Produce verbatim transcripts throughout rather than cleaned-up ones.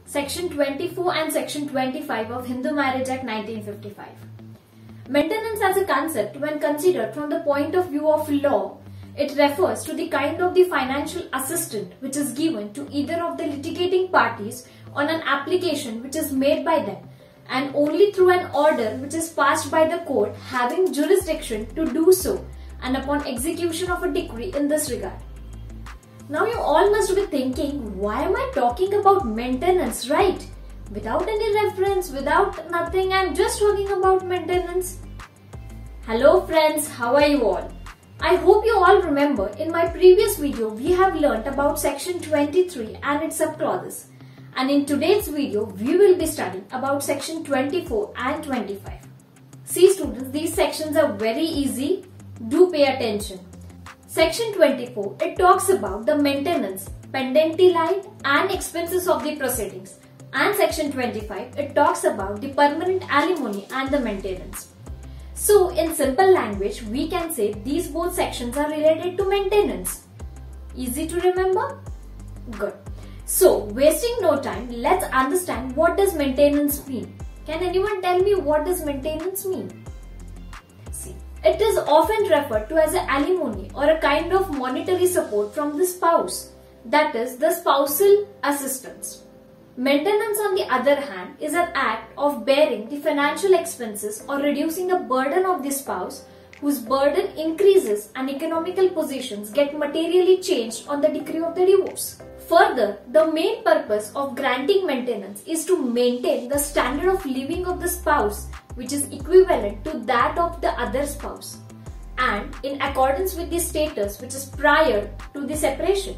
Section twenty-four and Section twenty-five of Hindu Marriage Act nineteen fifty-five. Maintenance as a concept, when considered from the point of view of law, it refers to the kind of the financial assistance which is given to either of the litigating parties on an application which is made by them, and only through an order which is passed by the court having jurisdiction to do so, and upon execution of a decree in this regard. Now you all must be thinking, why am I talking about maintenance, right? Without any reference, without nothing, I'm just talking about maintenance. Hello friends, how are you all? I hope you all remember in my previous video we have learnt about section twenty-three and its subclauses. And in today's video we will be studying about section twenty-four and twenty-five. See students, these sections are very easy. Do pay attention. Section twenty-four, it talks about the maintenance, pendenti lite and expenses of the proceedings. And section twenty-five, it talks about the permanent alimony and the maintenance. So in simple language, we can say these both sections are related to maintenance. Easy to remember? Good. So wasting no time, let's understand what does maintenance mean. Can anyone tell me what does maintenance mean? See, it is often referred to as an alimony or a kind of monetary support from the spouse, that is the spousal assistance. Maintenance, on the other hand, is an act of bearing the financial expenses or reducing the burden of the spouse whose burden increases and economical positions get materially changed on the decree of the divorce. Further, the main purpose of granting maintenance is to maintain the standard of living of the spouse which is equivalent to that of the other spouse and in accordance with the status which is prior to the separation.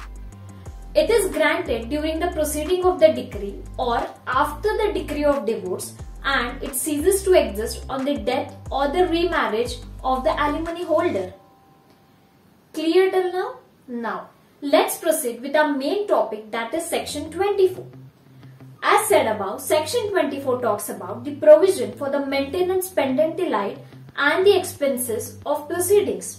It is granted during the proceeding of the decree or after the decree of divorce, and it ceases to exist on the death or the remarriage of the alimony holder. Clear till now? Now, let's proceed with our main topic, that is section twenty-four. As said above, section twenty-four talks about the provision for the maintenance pendenti lite and the expenses of proceedings.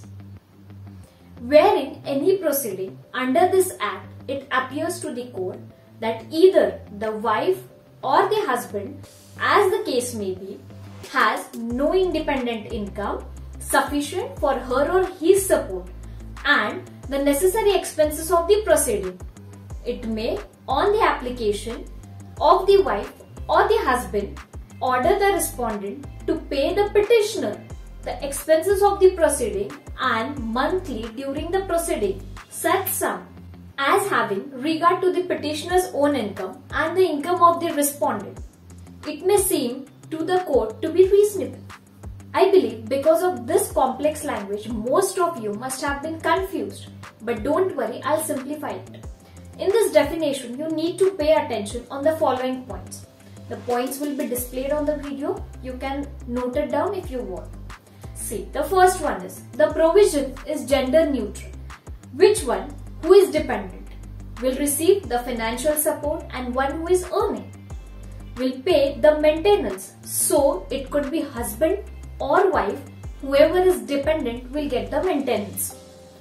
Wherein any proceeding under this act, it appears to the court that either the wife or the husband, as the case may be, has no independent income sufficient for her or his support and the necessary expenses of the proceeding. It may, on the application of the wife or the husband, order the respondent to pay the petitioner the expenses of the proceeding and monthly during the proceeding such sum as having regard to the petitioner's own income and the income of the respondent. It may seem to the court to be reasonable. I believe because of this complex language, most of you must have been confused. But don't worry, I'll simplify it. In this definition, you need to pay attention on the following points. The points will be displayed on the video. You can note it down if you want. See, the first one is, the provision is gender neutral. Which one? Who is dependent will receive the financial support and one who is earning will pay the maintenance. So it could be husband or wife, whoever is dependent will get the maintenance.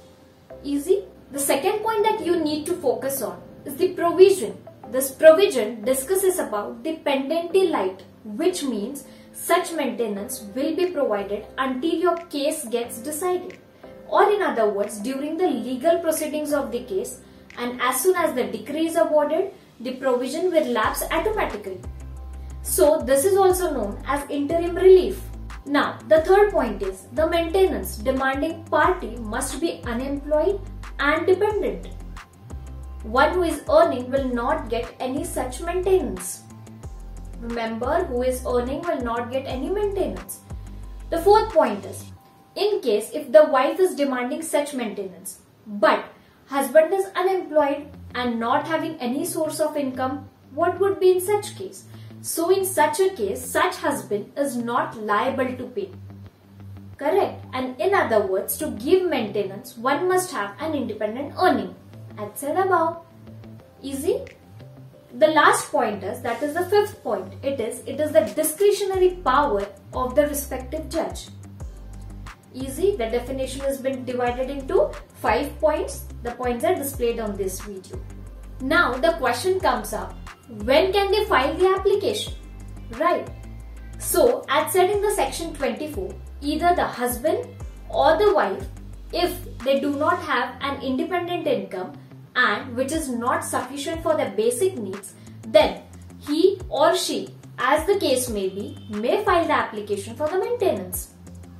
Easy. The second point that you need to focus on is the provision. This provision discusses about the pendenti lite, which means such maintenance will be provided until your case gets decided. Or in other words, during the legal proceedings of the case, and as soon as the decree is awarded, the provision will lapse automatically. So this is also known as interim relief. Now, the third point is, the maintenance demanding party must be unemployed and dependent. One who is earning will not get any such maintenance. Remember, who is earning will not get any maintenance. The fourth point is, in case if the wife is demanding such maintenance, but husband is unemployed and not having any source of income, what would be in such case? So in such a case, such husband is not liable to pay. Correct? And in other words, to give maintenance, one must have an independent earning. As said above. Easy? The last point is, that is the fifth point. It is, it is the discretionary power of the respective judge. Easy. The definition has been divided into five points. The points are displayed on this video. Now the question comes up, when can they file the application? Right. So, as said in the section twenty-four, either the husband or the wife, if they do not have an independent income and which is not sufficient for their basic needs, then he or she, as the case may be, may file the application for the maintenance.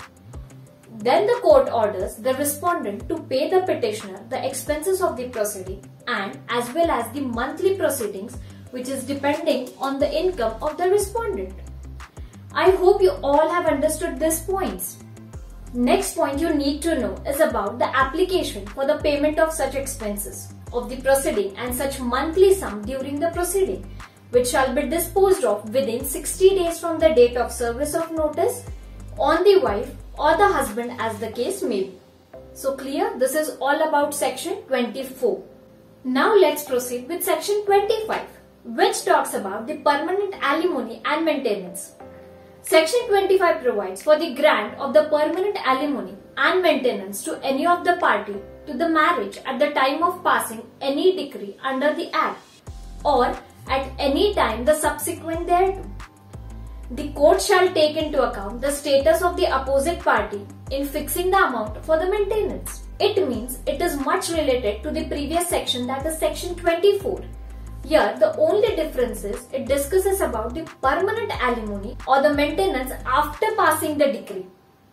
Then the court orders the respondent to pay the petitioner the expenses of the proceeding and as well as the monthly proceedings, which is depending on the income of the respondent. I hope you all have understood these points. Next point you need to know is about the application for the payment of such expenses of the proceeding and such monthly sum during the proceeding, which shall be disposed of within sixty days from the date of service of notice on the wife or the husband as the case may be. So clear? This is all about section twenty-four. Now let's proceed with section twenty-five, which talks about the permanent alimony and maintenance. Section twenty-five provides for the grant of the permanent alimony and maintenance to any of the party to the marriage at the time of passing any decree under the Act or at any time the subsequent thereto. The court shall take into account the status of the opposite party in fixing the amount for the maintenance. It means it is much related to the previous section, that is section twenty-four. Here the only difference is it discusses about the permanent alimony or the maintenance after passing the decree.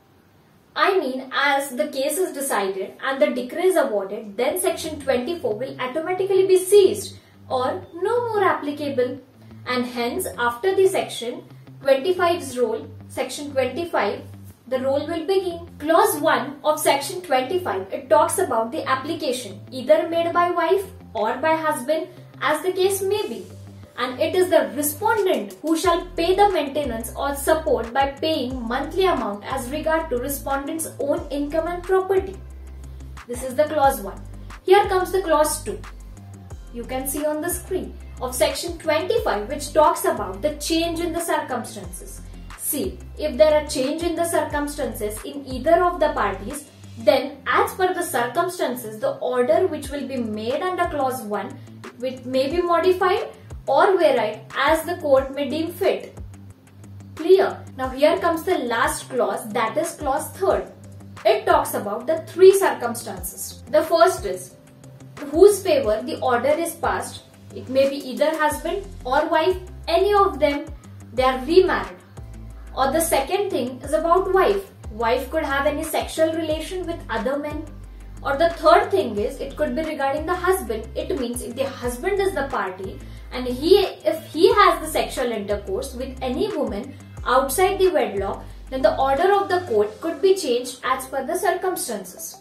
I mean, as the case is decided and the decree is awarded, then section twenty-four will automatically be ceased or no more applicable, and hence after the section twenty-five's role, section twenty-five, the role will begin. Clause one of section twenty-five, it talks about the application either made by wife or by husband as the case may be, and it is the respondent who shall pay the maintenance or support by paying monthly amount as regard to respondent's own income and property. This is the clause one. Here comes the clause two. You can see on the screen of section twenty-five, which talks about the change in the circumstances. See, if there are change in the circumstances in either of the parties, then as per the circumstances, the order which will be made under clause one which may be modified or varied as the court may deem fit. Clear? Now here comes the last clause, that is clause third. It talks about the three circumstances. The first is whose favor the order is passed. It may be either husband or wife, any of them, they are remarried. Or the second thing is about wife. Wife could have any sexual relation with other men. Or the third thing is it could be regarding the husband. It means if the husband is the party and he if he has the sexual intercourse with any woman outside the wedlock, then the order of the court could be changed as per the circumstances.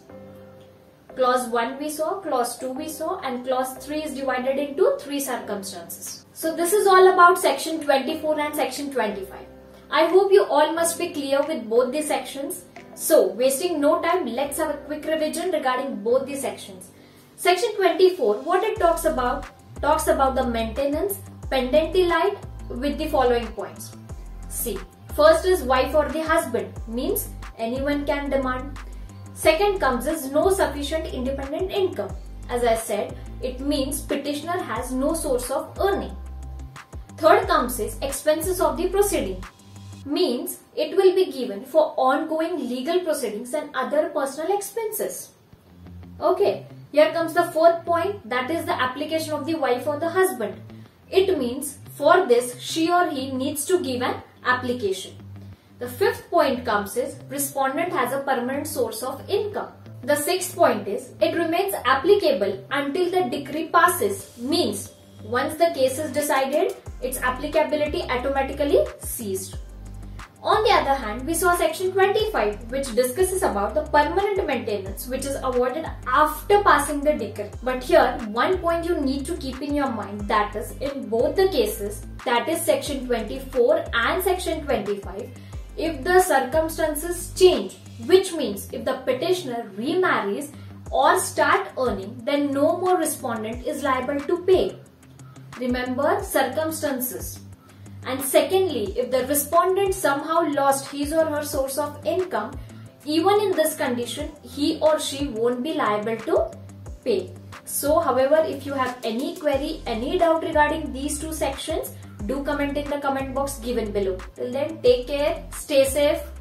Clause one we saw, clause two we saw, and clause three is divided into three circumstances. So this is all about section twenty-four and section twenty-five. I hope you all must be clear with both the sections. So wasting no time, let's have a quick revision regarding both the sections. Section twenty-four, what it talks about? Talks about the maintenance pendenti light with the following points. See, first is wife or the husband, means anyone can demand. Second comes is no sufficient independent income. As I said, it means petitioner has no source of earning. Third comes is expenses of the proceeding, means it will be given for ongoing legal proceedings and other personal expenses. Okay, here comes the fourth point, that is the application of the wife or the husband. It means for this she or he needs to give an application. The fifth point comes is respondent has a permanent source of income. The sixth point is it remains applicable until the decree passes, means once the case is decided, its applicability automatically ceased. On the other hand, we saw section twenty-five, which discusses about the permanent maintenance which is awarded after passing the decree. But here, one point you need to keep in your mind, that is in both the cases, that is section twenty-four and section twenty-five, if the circumstances change, which means if the petitioner remarries or start earning, then no more respondent is liable to pay. Remember, circumstances. And secondly, if the respondent somehow lost his or her source of income, even in this condition, he or she won't be liable to pay. So, however, if you have any query, any doubt regarding these two sections, do comment in the comment box given below. Till then, take care, stay safe.